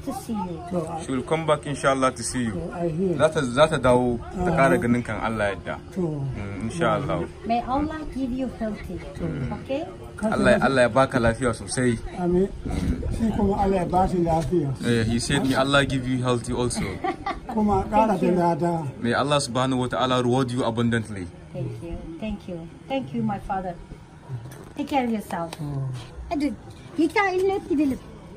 to see you. She will come back inshallah to see you. I hear. Za ta dawo ta kara ganin kan Allah yadda. Inshallah. May Allah give you healthy. Okay? Allah ya baka lafiya sosai. Amin. Shi kuma Allah ya ba shi lafiya. He said may Allah give you healthy also. Kuma ƙara da lada. May Allah subhanahu wa ta'ala reward you abundantly. Thank you. Thank you. Thank you my father. Take care of yourself. Hadi. Yıka elini öp gidelim.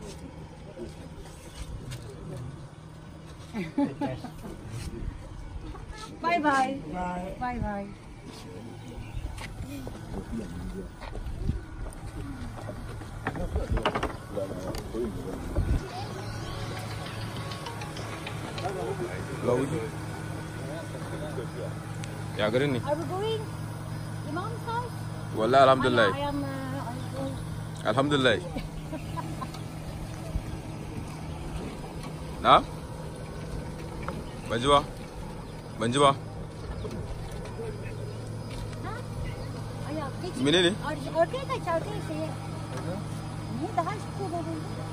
Bye bye. Bye. Bye bye. Ya garin ne? Are we going Imam's house? Wallahi alhamdulillah. I am Alhamdulillah. Na? Banji ba? Banji ba? Menene? Ortaya kaç, ortaya şeye. Niye daha çıkıyor böyle?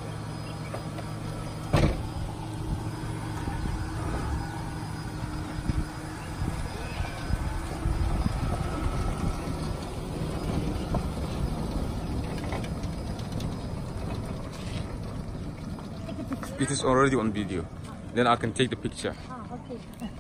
It is already on video. Then I can take the picture. Okay.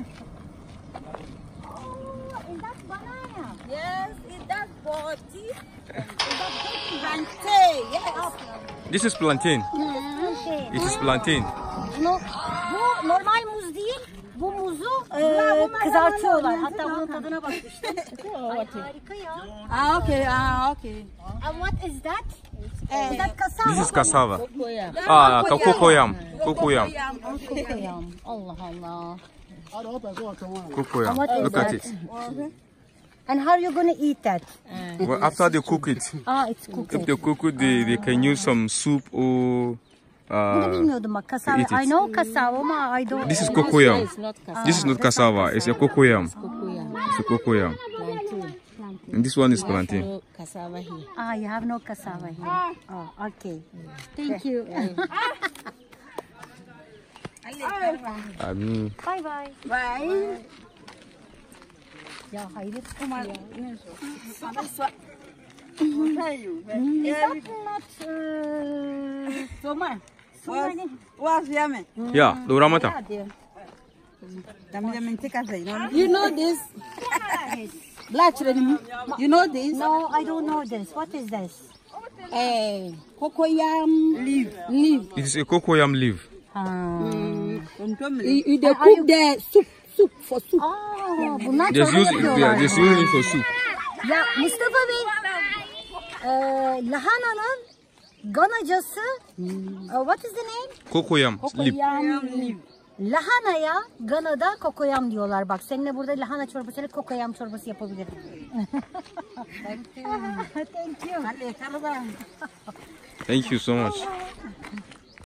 Oh, is that banana? Yes, is that body? Plantain, yes. This is plantain. Okay. It is plantain. No, bu normal muz değil. Bu muzu kızartıyorlar. Hatta bunun tadına bakmıştım. Ay, harika ya. Okay, okay. And what is that? Is that cassava? This is cassava. Cocoyam. Cocoyam. Cocoyam. Allah Allah. Cocoyam. Look at it. And how are you going to eat that? Well, after they cook it, It's cooked. if they cook it, they can use some soup or. Bunu bilmiyordum bak. Cassava. eat it. I know cassava ama I don't. This is cocoyam. It's not cassava. This is not cassava. It's a cocoyam. Cocoyam. It's a cocoyam. Plantain. And this one is plantain. No cassava here. You have no cassava here. Oh, okay. Thank you. Bye bye. Bye. Ya hayret. Is that not what's yummy? Yeah, Dora mata. You know this? Black children, you know this? No, I don't know this. What is this? Cocoyam leaf. It is a cocoyam leaf. They cook the soup for soup. Bunlar Just çorba use it. yapıyorlar. Yeah, just use it for soup. Ya Mustafa Bey, lahananın ganacası, what is the name? Cocoyam leaf. Leaf. Lahanaya Gana'da kokoyam diyorlar. Bak seninle burada lahana çorbasıyla kokoyam çorbası yapabilirim. Thank you. Thank you so much.